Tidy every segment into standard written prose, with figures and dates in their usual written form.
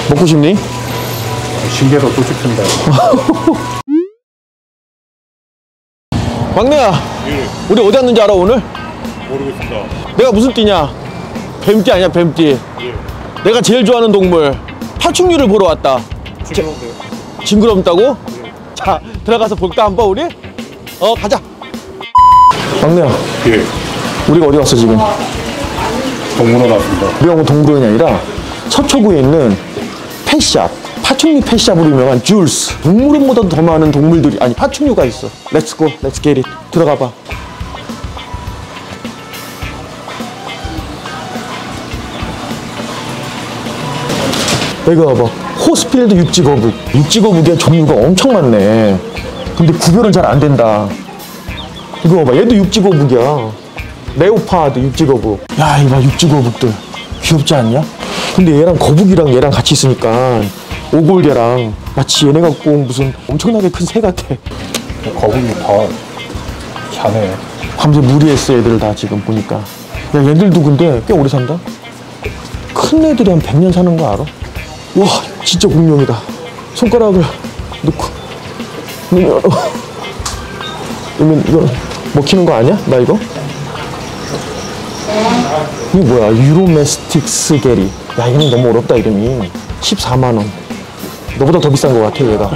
먹고 싶니? 신기해서 또 시킨다. 막내야, 예. 우리 어디 왔는지 알아 오늘? 모르겠습니다. 내가 무슨 띠냐? 뱀띠 아니야 뱀띠. 예. 내가 제일 좋아하는 동물 파충류를 보러 왔다. 징그러운데요? 징그럽다고? 예. 자, 들어가서 볼까 한번 우리? 가자. 막내야, 예. 우리가 어디 왔어 지금? 동물원 왔습니다. 우리가 온 동물원이 아니라 서초구에 있는 펫샵, 파충류 펫샵으로 유명한 줄스. 동물원보다도 더 많은 동물들이, 아니 파충류가 있어. 렛츠고, 렛츠 겟 잇. 들어가 봐. 여기 봐봐. 호스필드 육지거북. 육지거북의 종류가 엄청 많네. 근데 구별은 잘 안 된다. 이거 봐봐. 얘도 육지거북이야. 레오파드 육지거북. 야, 이거 봐. 육지거북들 귀엽지 않냐? 근데 얘랑 거북이랑 얘랑 같이 있으니까 오골개랑 마치 얘네 갖고 온 무슨 엄청나게 큰 새 같아. 거북이 다 자네. 밤새 무리했어 애들 다 지금 보니까. 야, 얘들도 근데 꽤 오래 산다. 큰 애들이 한 100년 사는 거 알아? 와, 진짜 공룡이다. 손가락을 넣고 그러면 이거 먹히는 거 아니야? 나 이거? 이게 뭐야? 유로메스틱스 게리. 야, 이거는 너무 어렵다 이름이. 14만 원. 너보다 더 비싼 거 같아 얘가.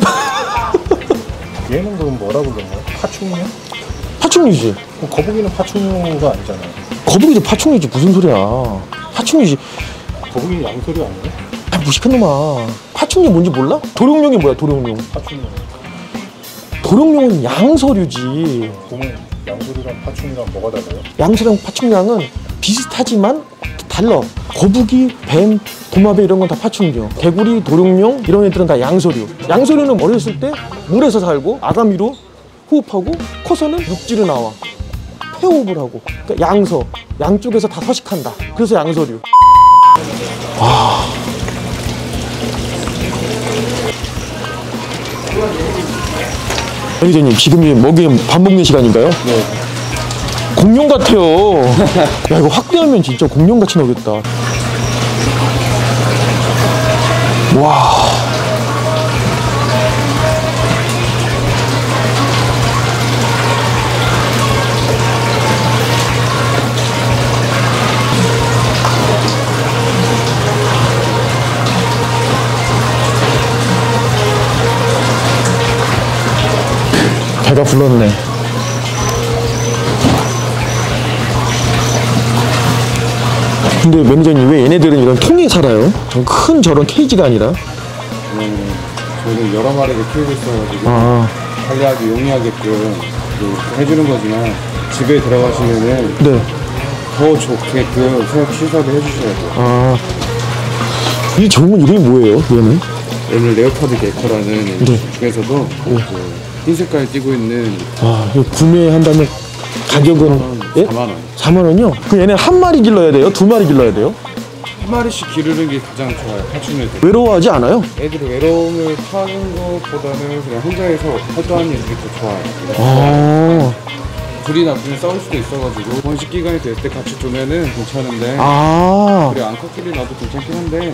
얘는 그럼 뭐라 그러는 거야? 파충류? 파충류지. 거북이는 파충류가 아니잖아요. 거북이도 파충류지. 무슨 소리야? 파충류지. 거북이 양소리 아니에요? 아, 무식한 놈아. 파충류 뭔지 몰라? 도룡룡이 뭐야? 도룡룡. 파충류. 도룡룡은 양서류지. 그러면 양소리랑 파충류랑 뭐가 달라요? 양서랑 파충류랑은 비슷하지만 달라. 거북이, 뱀, 도마뱀 이런 건 다 파충류. 개구리, 도룡룡 이런 애들은 다 양서류. 양서류는 어렸을 때 물에서 살고 아가미로 호흡하고 커서는 육지로 나와. 폐호흡을 하고. 그러니까 양서. 양쪽에서 다 서식한다. 그래서 양서류. 와. 매니저님, 지금 밥 먹는 시간인가요? 네. 공룡 같아요. 야, 이거 확대하면 진짜 공룡같이 나오겠다. 와. 배가 불렀네. 근데 매니저님, 왜 얘네들은 이런 통에 살아요? 큰 저런 케이지가 아니라? 저는 여러 마리를 키우고 있어가지고 관리하기 용이하게끔 해주는 거지만 집에 들어가시면은 네. 더 좋게끔 시설을 해주셔야 돼요. 이 종은 이름이 뭐예요, 얘는? 얘는 레오파드 게커라는 네. 중에서도 그 흰 색깔 띄고 있는 이거 구매한다면 가격은? 예? 4만 원. 4만 원이요? 그럼 얘네 한 마리 길러야 돼요? 두 마리 길러야 돼요? 한 마리씩 기르는 게 가장 좋아요. 파충류들. 외로워하지 않아요? 애들이 외로움을 타는 것보다는 그냥 혼자서 활동하는 애들이 더 좋아요. 둘이 나중에 싸울 수도 있어가지고 번식 기간이 될 때 같이 두면은 괜찮은데 우리 암컷끼리 놔도 괜찮긴 한데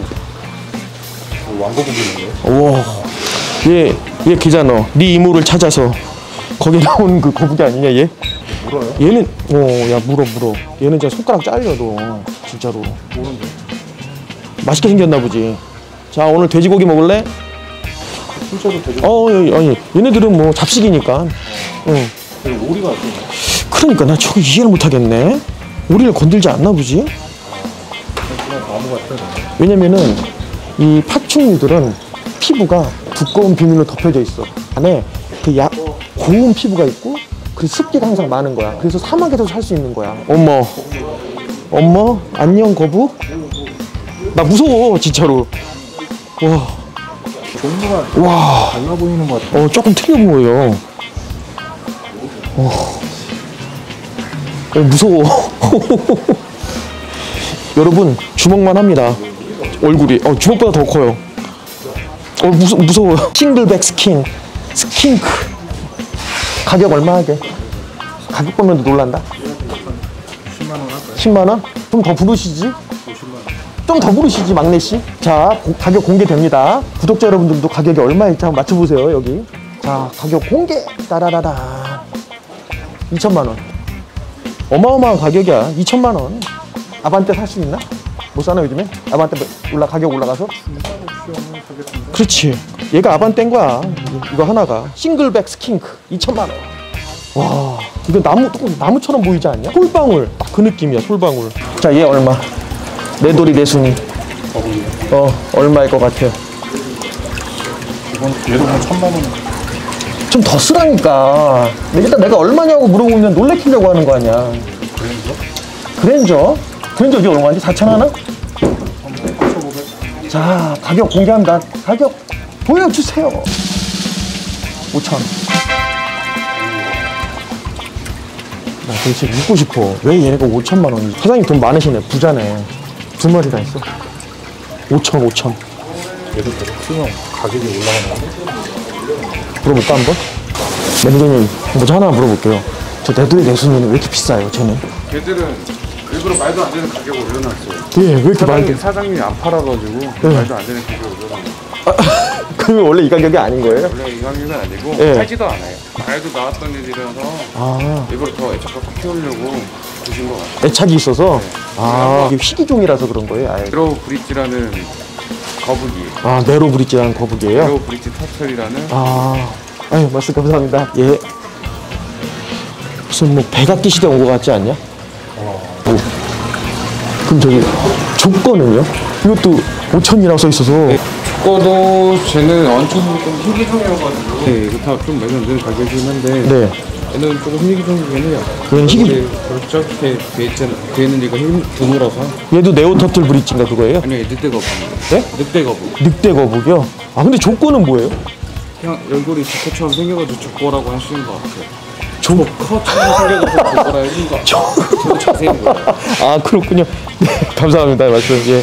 왕거북이네요. 우와. 얘 걔잖아. 네 이모를 찾아서 거기 나오는 그 거북이 아니냐 얘? 물어요? 얘는 야 물어. 얘는 진짜 손가락 잘려 너 진짜로. 모른데. 맛있게 생겼나 보지. 자, 오늘 돼지고기 먹을래? 진짜로 되게 아니 얘네들은 뭐 잡식이니까. 응. 되게 오리가 있네. 그러니까 나 저거 이해를 못하겠네. 우리를 건들지 않나 보지? 나무 같아. 왜냐면은 이 파충류들은 피부가 두꺼운 비늘로 덮여져 있어. 안에 그 고운 피부가 있고 그 습기가 항상 많은 거야. 그래서 사막에서 살 수 있는 거야. 엄마 안녕 거북. 나 무서워 진짜로. 종류가 달라 보이는 것 같아. 조금 틀려 보여. 무서워. 여러분 주먹만 합니다. 얼굴이 주먹보다 더 커요. 무서워요. 싱글백 스킨크. 가격 얼마 하게? 가격 보면 놀란다. 10만 원 할까요? 10만 원? 좀 더 부르시지? 50만 원. 좀 더 부르시지, 막내씨. 자, 가격 공개됩니다. 구독자 여러분들도 가격이 얼마일지 한번 맞춰보세요, 여기. 자, 가격 공개. 따라라라. 2천만원. 어마어마한 가격이야. 2천만원. 아반떼 살 수 있나? 못 사나, 요즘에? 아반떼 가격 올라가서? 그렇지. 얘가 아반떼인 거야. 이거 하나가. 싱글백 스킨크. 2천만원. 와, 이거 나무처럼 보이지 않냐? 솔방울. 딱 그 느낌이야, 솔방울. 자, 얘 얼마? 내 돌이 내 순이. 얼마일 것 같아요? 이건 얘도 한 1,000만 원. 좀 더 쓰라니까. 일단 내가 얼마냐고 물어보면 놀래키려고 하는 거 아니야. 그랜저? 그랜저 이게 얼마인지? 4천 하나? 자, 가격 공개합니다. 가격 보여주세요. 5천. 나 도대체 묻고 싶어. 왜 얘네가 5천만 원이지? 사장님 돈 많으시네. 부자네. 2마리나 있어. 5천. 얘도 계속 크면 가격이 올라가는 거. 물어볼까 한번? 매니저님 먼저 하나 물어볼게요. 저 내돌이 내순이는 왜 이렇게 비싸요? 쟤는? 걔들은 일부러 말도 안 되는 가격을 올려놨어요. 예, 왜 이렇게 말도? 사장님이 안 팔아가지고 말도 안 되는 가격을 올려놨어요. 그러면 원래 이 가격이 아닌 거예요? 원래 이 가격은 아니고 예. 팔지도 않아요. 말도 나왔던 애들이라서 일부러 더 애착갖고 키우려고 주신 것 같아요. 애착이 있어서. 이게 희귀종이라서 그런 거예요. 아예. 네로 브릿지라는 거북이. 네로 브릿지라는 거북이에요? 네로 브릿지 터틀이라는. 아유, 말씀 감사합니다. 예. 무슨 뭐 백악기 시대 온 것 같지 않냐? 그럼 저기 조건은요? 이것도 5천이라고 써 있어서. 조건도 쟤는 엄청 좀 희귀종이어가지고. 네, 이거 다 좀 매년 는 가격이긴 한데. 네. 얘는 조금 희귀종이긴 해요. 얘는 저렇게 돼 있는 이가 드물어서. 얘도 네오터틀 브릿지인가 그거예요? 아니요, 얘 늑대 거북입니다. 네? 늑대 거북. 늑대 거북이요? 근데 조건은 뭐예요? 그냥 얼굴이 조커처럼 생겨가지고 조커라고 하시는 것 같아요. 조커처럼 생겨가지고 조커라 해준 거. 저도 자세히 몰라요. 그렇군요. 네, 감사합니다. 말씀. 예.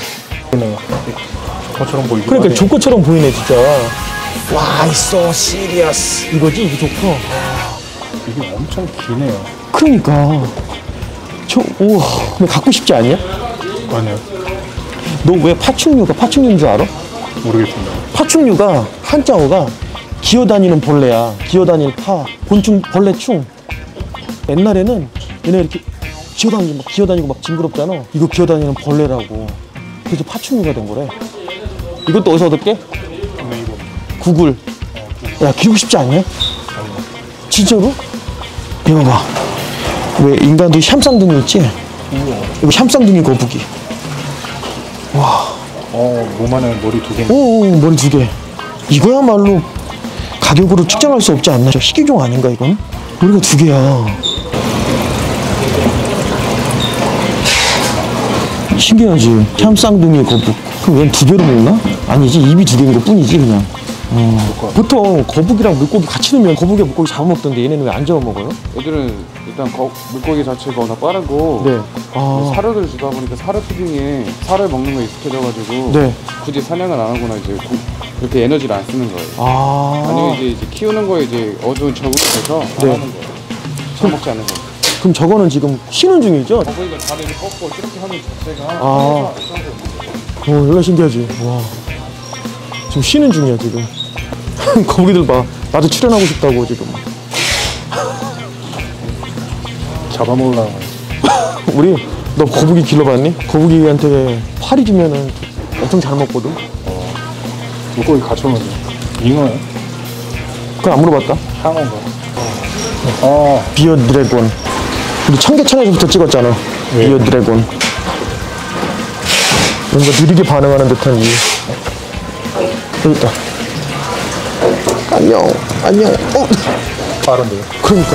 조커처럼 보이긴 그러니까 하네. 조커처럼 보이네, 진짜. 와, so serious. 이거지, 이게 조커. 이게 엄청 기네요. 그러니까. 우와, 근데 갖고 싶지 않냐? 아니요. 너 왜 파충류가 파충류인 줄 알아? 모르겠습니다. 파충류가 한자어가 기어다니는 벌레야. 기어다닐 곤충, 벌레충. 옛날에는 얘네 이렇게 기어다니고 막 징그럽잖아. 이거 기어다니는 벌레라고. 그래서 파충류가 된 거래. 이것도 어디서 얻을게? 네이버. 구글. 야, 키우고 싶지 않냐? 진짜로? 이거 봐. 왜 인간도 샴쌍둥이 있지? 이거 샴쌍둥이 거북이. 몸 안에 머리 2개. 머리 2개. 이거야말로 가격으로 측정할 수 없지 않나? 저 희귀종 아닌가 이건? 머리가 2개야. 신기하지? 샴쌍둥이 거북. 그럼 얘는 2개로 먹나? 아니지, 입이 2개인 것 뿐이지 그냥. 보통 거북이랑 물고기 같이 넣으면 거북이 물고기 잡아먹던데 얘네는 왜 안 잡아먹어요? 얘들은 일단 물고기 자체가 워낙 빠르고. 네. 사료를 주다 보니까 사료 푸딩에 살을 먹는 거에 익숙해져가지고. 네. 굳이 사냥을 안 하거나 이제 이렇게 에너지를 안 쓰는 거예요. 아니면 이제 키우는 거에 이제 어두운 적응이 돼서 안 하는 거예요. 처먹지 않는 거예요. 그럼 저거는 지금 쉬는 중이죠? 거북이가 다리를 꺾고 이렇게 하는 자체가 얼마나 신기하지. 와. 지금 쉬는 중이야 지금. 거북이들 봐. 나도 출연하고 싶다고 지금. 잡아먹으려고. 우리 너 거북이 길러봤니? 거북이한테 파리 주면은 엄청 잘 먹거든. 물고기 갇혀놓은 잉어요? 그건 안 물어봤다. 상어인가? 비어 드래곤. 우리 청계천에서부터 찍었잖아. 네. 비어 드래곤. 뭔가 느리게 반응하는 듯한 이. 여기 있다. 안녕. 빠른데요? 그러니까.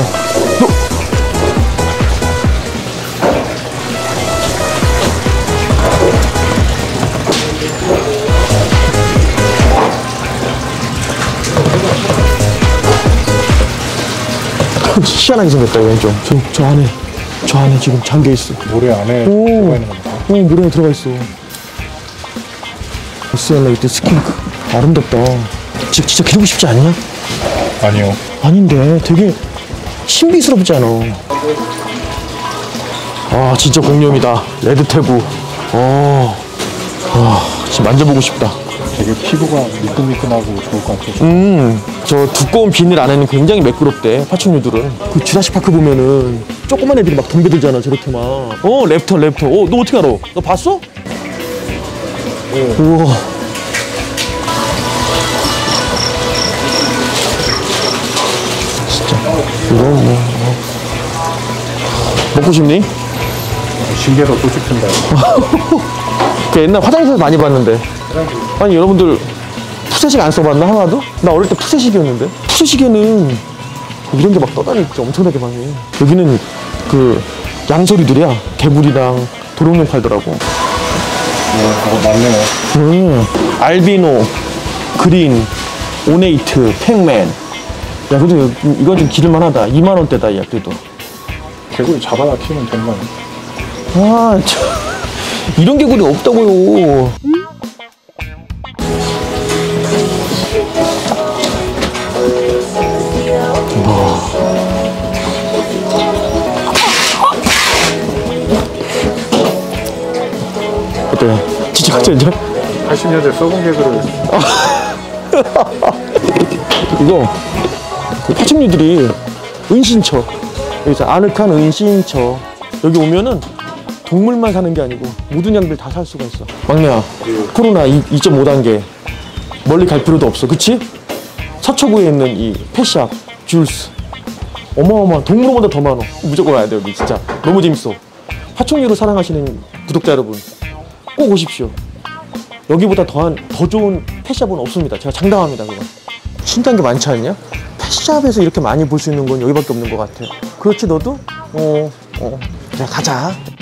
희한하게 생겼다, 왼쪽. 저 안에 지금 잠겨있어. 모래 안에 들어가 있는 겁니다. 모래에 들어가 있어. 오스엘레이트 스킨크. 아름답다. 진짜 기르고 싶지 않냐? 아니요. 아닌데, 되게 신비스럽지 않아. 진짜 공룡이다. 레드태구. 와, 진짜 만져보고 싶다. 되게 피부가 미끈미끈하고 좋을 것 같아요. 저 두꺼운 비닐 안에는 굉장히 매끄럽대, 파충류들은. 그 주라시 파크 보면은 조그만 애들이 막 덤벼들잖아, 저렇게 막. 랩터. 너 어떻게 알아? 너 봤어? 우와. 진짜. 이건 뭐. 먹고 싶니? 신기해서 또 싶은다. 그 옛날 화장실에서 많이 봤는데. 아니, 여러분들 푸세식 안 써봤나, 하나도? 나 어릴 때 푸세식이었는데. 푸세식에는 이런 게 막 떠다니지, 엄청나게 많이. 여기는 그 양서류들이야. 개구리랑 도롱뇽 팔더라고. 그거 맞네요. 알비노, 그린, 오네이트, 팩맨. 야, 그래도 이건 좀 기를만하다. 2만원대다, 야, 그래도. 개구리 잡아다 키우면 되는 거 아니에요? 아, 이런 개구리 없다고요. 어때요? 진짜 진짜? 80년대 썩은 개구리를 이거 그 파충류들이 은신처, 여기서 아늑한 은신처. 여기 오면은 동물만 사는 게 아니고 모든 양들 다 살 수가 있어. 막내야, 코로나 2.5 단계 멀리 갈 필요도 없어, 그치? 서초구에 있는 이 펫샵 줄스, 어마어마, 동물원보다 더 많어. 무조건 와야 돼. 여기 진짜 너무 재밌어. 파충류를 사랑하시는 구독자 여러분, 꼭 오십시오. 여기보다 더 좋은 펫샵은 없습니다. 제가 장담합니다. 그거 신기한 게 많지 않냐? 펫샵에서 이렇게 많이 볼 수 있는 건 여기밖에 없는 것 같아요. 그렇지, 너도? 자, 가자.